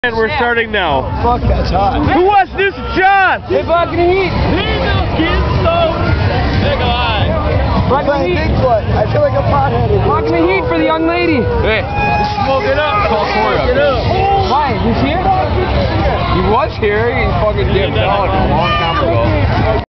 And we're starting now. Fuck, that's hot. Who wants to do some shots? Hey, Buck in the heat. Buck in the heat. Bigfoot. I feel like a pothead. Buck in the heat for the young lady. Hey, smoke it up. Call Corey up. Why? He's here? He was here. He fucking dipped out a long time ago.